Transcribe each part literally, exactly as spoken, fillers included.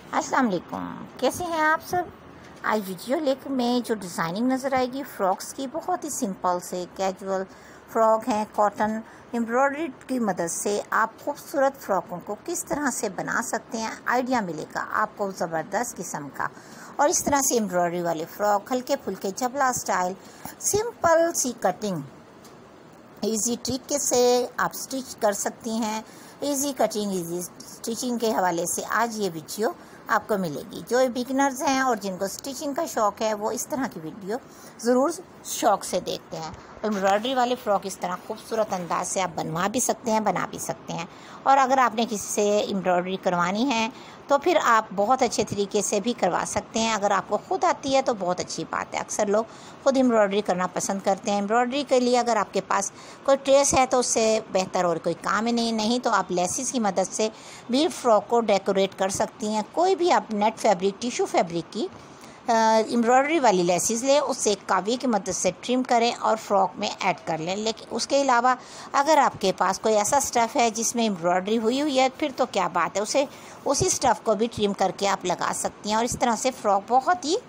अस्सलाम वालेकुम, कैसे हैं आप सब। आज वीडियो लेकर मैं जो डिज़ाइनिंग नज़र आएगी फ़्रॉक्स की, बहुत ही सिंपल से कैजुअल फ़्रॉक हैं। कॉटन एम्ब्रॉयडरी की मदद से आप खूबसूरत फ़्रॉकों को किस तरह से बना सकते हैं, आइडिया मिलेगा आपको ज़बरदस्त किस्म का। और इस तरह से एम्ब्रॉयडरी वाले फ़्रॉक, हल्के फुल्के जबला स्टाइल, सिंपल सी कटिंग, इजी तरीके से आप स्टिच कर सकती हैं। इजी कटिंग इजी स्टिचिंग के हवाले से आज ये वीडियो आपको मिलेगी। जो बिगिनर्स हैं और जिनको स्टिचिंग का शौक़ है वो इस तरह की वीडियो ज़रूर शौक़ से देखते हैं। एम्ब्रॉयडरी वाले फ़्रॉक इस तरह खूबसूरत अंदाज से आप बनवा भी सकते हैं, बना भी सकते हैं। और अगर आपने किसी से एम्ब्रॉयडरी करवानी है तो फिर आप बहुत अच्छे तरीके से भी करवा सकते हैं। अगर आपको खुद आती है तो बहुत अच्छी बात है। अक्सर लोग खुद एम्ब्रॉयडरी करना पसंद करते हैं। एम्ब्रॉयडरी के लिए अगर आपके पास कोई ट्रेस है तो उससे बेहतर और कोई काम ही नहीं नहीं तो आप लेसिस की मदद से भी फ़्रॉक को डेकोरेट कर सकती हैं। कोई भी आप नेट फैब्रिक, टिशू फैब्रिक की एम्ब्रॉयडरी वाली लेसिस लें, उससे कावी की मदद से ट्रिम करें और फ्रॉक में ऐड कर लें। लेकिन उसके अलावा अगर आपके पास कोई ऐसा स्टफ़ है जिसमें एम्ब्रॉयडरी हुई हुई है फिर तो क्या बात है, उसे उसी स्टफ़ को भी ट्रिम करके आप लगा सकती हैं और इस तरह से फ़्रॉक बहुत ही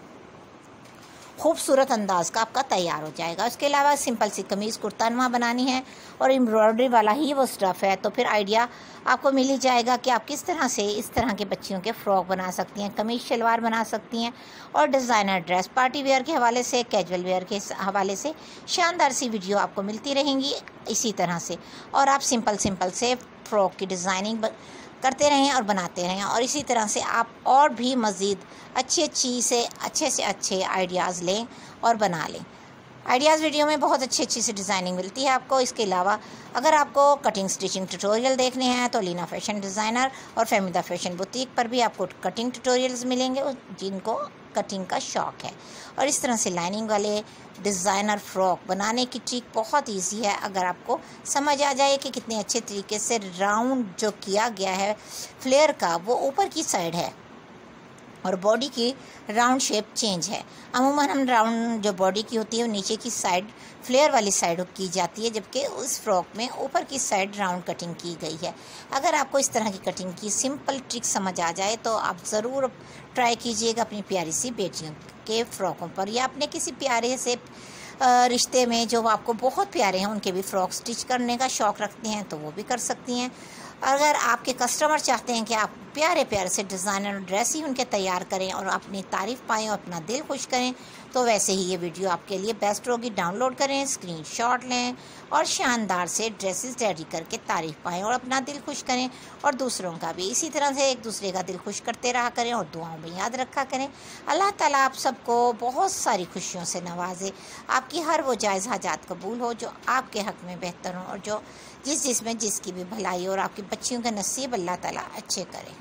खूबसूरत अंदाज का आपका तैयार हो जाएगा। उसके अलावा सिंपल सी कमीज़ कुर्तानुमा बनानी है और एम्ब्रॉयडरी वाला ही वो स्टफ़ है तो फिर आइडिया आपको मिल ही जाएगा कि आप किस तरह से इस तरह के बच्चियों के फ़्रॉक बना सकती हैं, कमीज़ शलवार बना सकती हैं। और डिज़ाइनर ड्रेस पार्टी वेयर के हवाले से, कैजुअल वेयर के हवाले से शानदार सी वीडियो आपको मिलती रहेंगी इसी तरह से। और आप सिंपल सिंपल से फ़्रॉक की डिज़ाइनिंग करते रहें और बनाते रहें और इसी तरह से आप और भी मज़ीद अच्छी अच्छी से अच्छे से अच्छे आइडियाज़ लें और बना लें। आइडियाज़ वीडियो में बहुत अच्छी अच्छी सी डिज़ाइनिंग मिलती है आपको। इसके अलावा अगर आपको कटिंग स्टिचिंग ट्यूटोरियल देखने हैं तो लीना फैशन डिज़ाइनर और फहमीदा फैशन बुटीक पर भी आपको कटिंग ट्यूटोरियल्स मिलेंगे जिनको कटिंग का शौक़ है। और इस तरह से लाइनिंग वाले डिज़ाइनर फ़्रॉक बनाने की ट्रिक बहुत इजी है। अगर आपको समझ आ जाए कि कितने अच्छे तरीके से राउंड जो किया गया है फ्लेयर का, वो ऊपर की साइड है और बॉडी की राउंड शेप चेंज है। अमूमन हम राउंड जो बॉडी की होती है वो नीचे की साइड फ्लेयर वाली साइड की जाती है, जबकि उस फ्रॉक में ऊपर की साइड राउंड कटिंग की गई है। अगर आपको इस तरह की कटिंग की सिंपल ट्रिक समझ आ जाए तो आप ज़रूर ट्राई कीजिएगा अपनी प्यारी सी बेटियों के फ़्रॉकों पर, या अपने किसी प्यारे से रिश्ते में जो आपको बहुत प्यारे हैं उनके भी फ़्रॉक स्टिच करने का शौक़ रखते हैं तो वो भी कर सकती हैं। अगर आपके कस्टमर चाहते हैं कि आप प्यारे प्यारे से डिज़ाइनर ड्रेस ही उनके तैयार करें और अपनी तारीफ़ पाएँ और अपना दिल खुश करें तो वैसे ही ये वीडियो आपके लिए बेस्ट होगी। डाउनलोड करें, स्क्रीनशॉट लें और शानदार से ड्रेसेस रेडी करके तारीफ़ पाएँ और अपना दिल खुश करें और दूसरों का भी। इसी तरह से एक दूसरे का दिल खुश करते रहा करें और दुआओं में याद रखा करें। अल्लाह ताला आप सबको बहुत सारी खुशियों से नवाजे, आपकी हर वो जायज़ हाजात कबूल हो जो आपके हक़ में बेहतर हो और जो जिस जिसमें जिसकी भी भलाई और आपकी बच्चियों का नसीब अल्लाह ताला अच्छे करे।